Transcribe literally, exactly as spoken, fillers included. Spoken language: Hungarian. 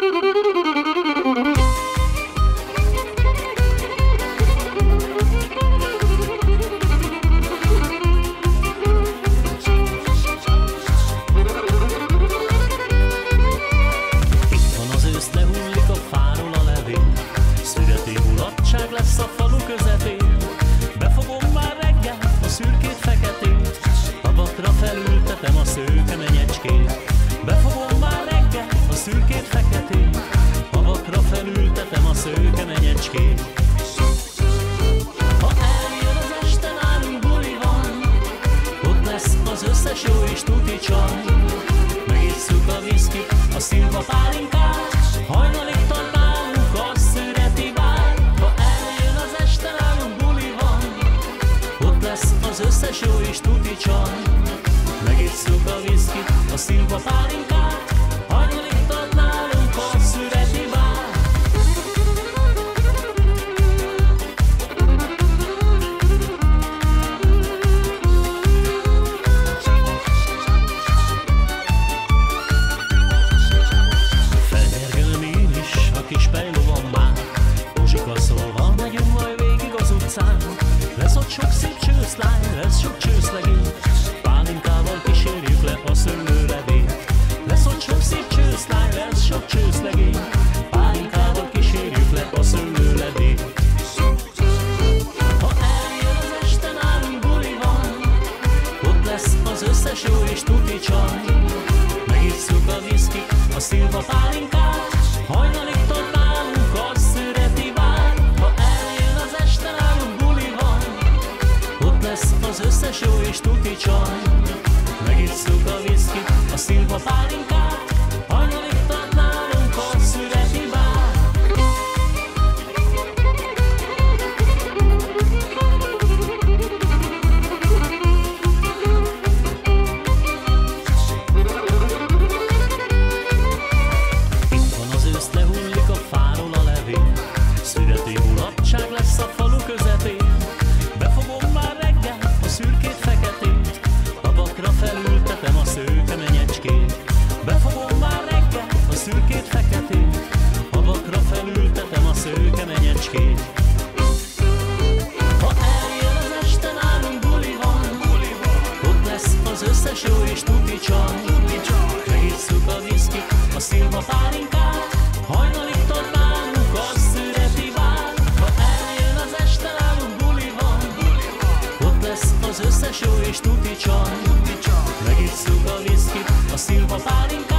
Lesz a falu közepén, befogom már reggel a szürkét-feketét, a bakra felültetem a szőke menyecskét. Befogom már reggel a szürkét-feketét, a bakra felültetem a szőke menyecskét. Ha eljön az este, nálunk buli van, ott lesz az összes jó és tuti csaj. Megisszuk a viszkit, a szilva pálinkát, hajnalig tart nálunk a szüreti bár. Az összes jó és tuti csaj, megisszuk a viszkit, a szilva pálinkát, hajnalig tart nálunk a szüreti bár. Felnyergelem én is a kis pejlovam már, Pozsika szólva megyünk majd végig az utcán. Lesz ott sok szép csőszlány, lesz sok csőszlegény, pálinkával kísérjük le a szőlőlevét. Lesz ott sok szép csőszlány, lesz sok csőszlegény, pálinkával kísérjük le a szőlőlevét. Ha eljön az este, nálunk buli van, ott lesz az összes jó és tuti csaj. Megisszuk a viszkit, a szilva pálinkát, hajnalig tart nálunk a szüreti bár. Ha eljön az este, nálunk buli van, ott lesz az összes jó és tuti csaj. Megisszuk a viszkit, a szilva pálinkát, hajnalig tart nálunk a szüreti bár. Itt van az ősz, lehullik a fáról a levél, szüreti mulatság lesz a falu közepén. Befogom már reggel a szürkét-feketét, a bakra felültetem a szőke menyecskét. Befogom már reggel a szürkét-feketét, a bakra felültetem a szőke menyecskét. Ha eljön az este, nálunk buli van, ott lesz az összes jó és tuti csaj. Megisszuk a viszkit, a szilva pálinkát, hajnalig tart nálunk a szüreti bár. Ha eljön az este, nálunk buli van, ott lesz az összes jó és tuti csaj. Megisszuk a viszkit, a szilva pálinkát,